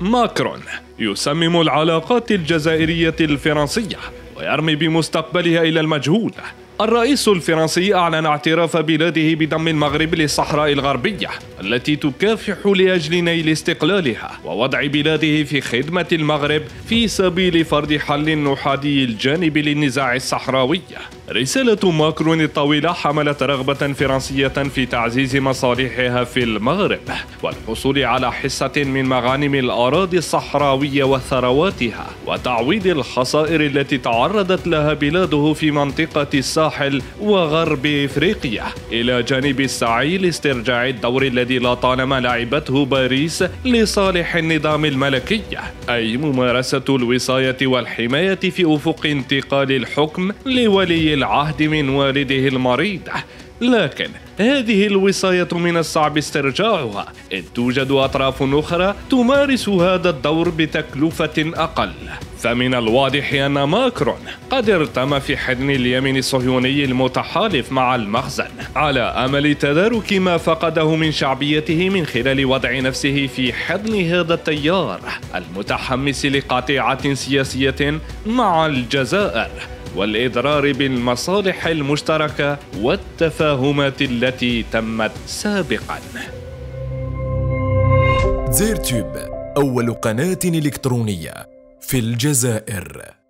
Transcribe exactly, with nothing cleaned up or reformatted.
ماكرون يسمم العلاقات الجزائرية الفرنسية ويرمي بمستقبلها إلى المجهول. الرئيس الفرنسي أعلن اعتراف بلاده بضم المغرب للصحراء الغربية التي تكافح لأجل نيل استقلالها، ووضع بلاده في خدمة المغرب في سبيل فرض حل أحادي الجانب للنزاع الصحراوي. رسالة ماكرون الطويلة حملت رغبة فرنسية في تعزيز مصالحها في المغرب والحصول على حصة من مغانم الأراضي الصحراوية وثرواتها، وتعويض الخسائر التي تعرضت لها بلاده في منطقة الساحل وغرب إفريقيا، إلى جانب السعي لاسترجاع الدور الذي لطالما لعبته باريس لصالح النظام الملكي، أي ممارسة الوصاية والحماية في أفق انتقال الحكم لولي العهد من والده المريض. لكن هذه الوصاية من الصعب استرجاعها، إذ توجد أطراف أخرى تمارس هذا الدور بتكلفة أقل. فمن الواضح أن ماكرون قد ارتمى في حضن اليمين الصهيوني المتحالف مع المخزن على أمل تدارك ما فقده من شعبيته من خلال وضع نفسه في حضن هذا التيار المتحمس لقطيعة سياسية مع الجزائر والإضرار بالمصالح المشتركة والتفاهمات التي تمت سابقا. زيرتوب، أول قناة إلكترونية في الجزائر.